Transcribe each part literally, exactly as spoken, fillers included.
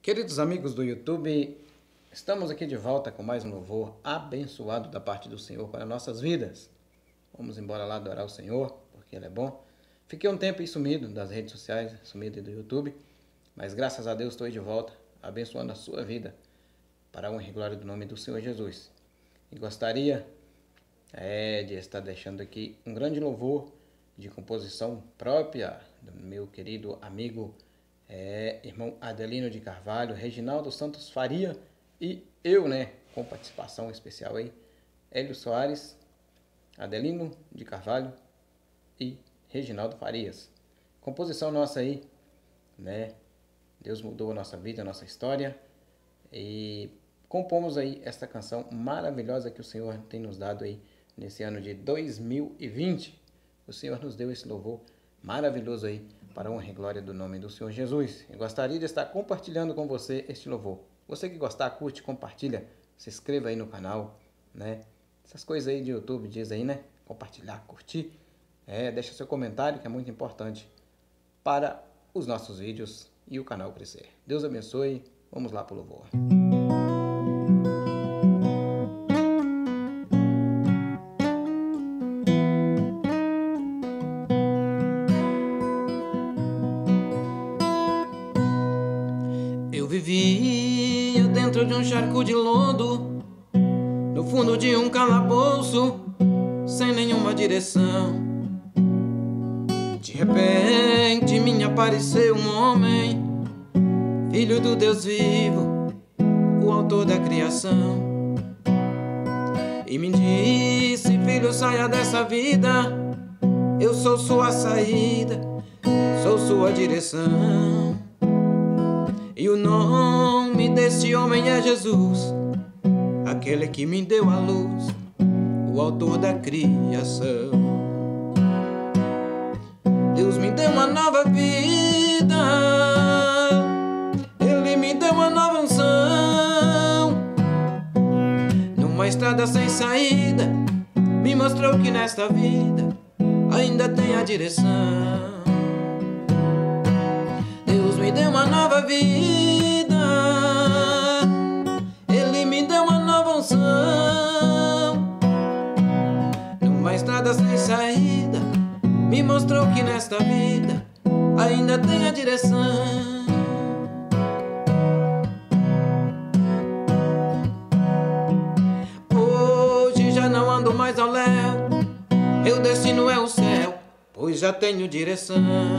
Queridos amigos do YouTube, estamos aqui de volta com mais um louvor abençoado da parte do Senhor para nossas vidas. Vamos embora lá adorar o Senhor, porque Ele é bom. Fiquei um tempo aí sumido das redes sociais, sumido do YouTube, mas graças a Deus estou aí de volta, abençoando a sua vida, para a honra e glória do nome do Senhor Jesus. E gostaria é, de estar deixando aqui um grande louvor de composição própria do meu querido amigo É, irmão Adelino de Carvalho, Reginaldo Santos Faria e eu, né, com participação especial aí, Hélio Soares, Adelino de Carvalho e Reginaldo Farias. Composição nossa aí, né, Deus mudou a nossa vida, a nossa história e compomos aí esta canção maravilhosa que o Senhor tem nos dado aí nesse ano de dois mil e vinte. O Senhor nos deu esse louvor maravilhoso aí, para a honra e glória do nome do Senhor Jesus. Eu gostaria de estar compartilhando com você este louvor. Você que gostar, curte, compartilha, se inscreva aí no canal, né? Essas coisas aí de YouTube diz aí, né? Compartilhar, curtir. É, deixa seu comentário que é muito importante para os nossos vídeos e o canal crescer. Deus abençoe. Vamos lá para o louvor. Eu vivia dentro de um charco de lodo, no fundo de um calabouço, sem nenhuma direção. De repente me apareceu um homem, filho do Deus vivo, o autor da criação. E me disse: filho, saia dessa vida, eu sou sua saída, sou sua direção. E o nome desse homem é Jesus, aquele que me deu a luz, o autor da criação. Deus me deu uma nova vida, Ele me deu uma nova unção. Numa estrada sem saída, me mostrou que nesta vida ainda tem a direção. Deus me deu uma nova vida, Ele me deu uma nova unção. Numa estrada sem saída, me mostrou que nesta vida ainda tem a direção. Hoje já não ando mais ao léu, meu destino é o céu, pois já tenho direção.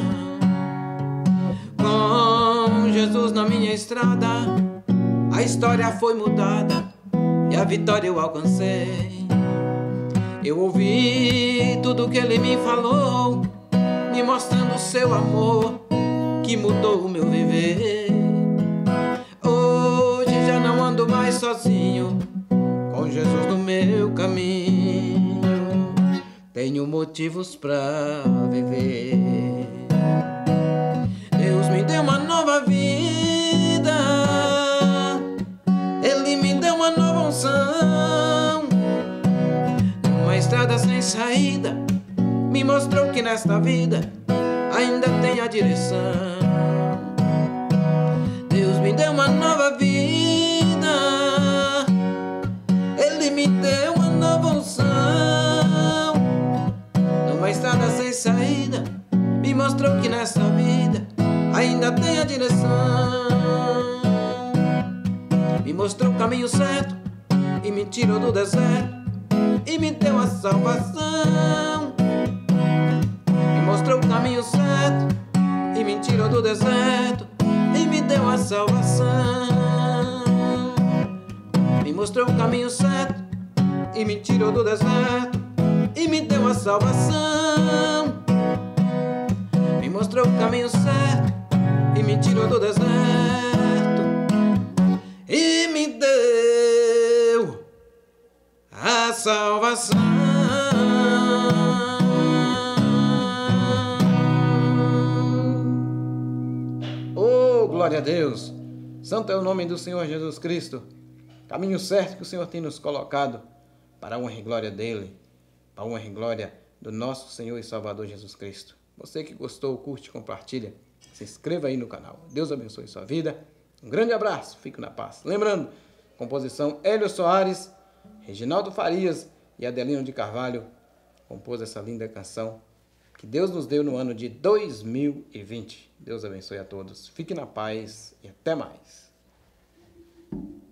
Com Jesus na minha estrada, a história foi mudada e a vitória eu alcancei. Eu ouvi tudo que Ele me falou, me mostrando o seu amor que mudou o meu viver. Hoje já não ando mais sozinho, com Jesus no meu caminho, tenho motivos pra viver. Deus me deu uma nova vida, Ele me deu uma nova unção. Numa estrada sem saída, me mostrou que nesta vida ainda tem a direção. Deus me deu uma nova vida, Ele me deu uma nova unção. Numa estrada sem saída, me mostrou que nesta vida ainda tem a direção. Me mostrou o caminho certo e me tirou do deserto e me deu a salvação. Me mostrou o caminho certo e me tirou do deserto e me deu a salvação. Me mostrou o caminho certo e me tirou do deserto e me deu a salvação. Me mostrou o caminho certo e me tirou do deserto e me deu a salvação. Oh, glória a Deus! Santo é o nome do Senhor Jesus Cristo. Caminho certo que o Senhor tem nos colocado para a honra e glória dEle, para a honra e glória do nosso Senhor e Salvador Jesus Cristo. Você que gostou, curte, compartilha, se inscreva aí no canal. Deus abençoe sua vida. Um grande abraço, fico na paz. Lembrando, composição Hélio Soares, Reginaldo Farias e Adelino de Carvalho compôs essa linda canção que Deus nos deu no ano de dois mil e vinte. Deus abençoe a todos. Fique na paz e até mais.